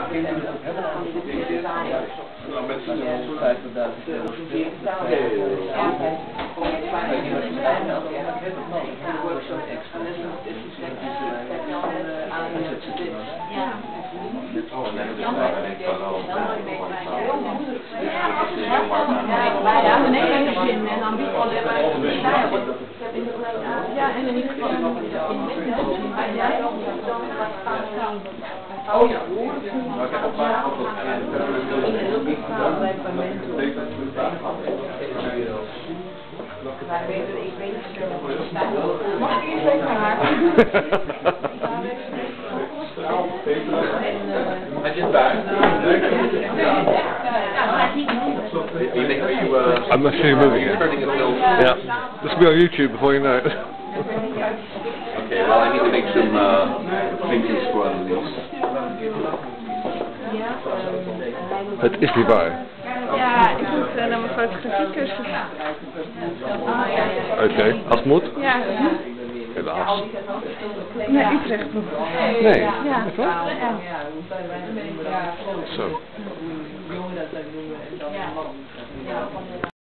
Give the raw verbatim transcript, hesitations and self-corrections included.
Nou, met vijftigduizend euro. Oh, nee, dat is wel al. Ja, nee, geen zin. En dan niet alleen maar. Ja, en in ieder geval in oh ja, maar ik heb op paar mag ik eens even haar? Heb je het bij? I'm actually moving it. Yeah. This will be on YouTube before you know it. Okay, well I need to make some uh, things for Annelies. Het is niet waar. Ja, ik moet uh, naar mijn fotografiecursus. Oké, okay. Als het moet? Ja. Helaas. Naar Utrecht nog. Nee, ja. echt waar? Ja. Zo.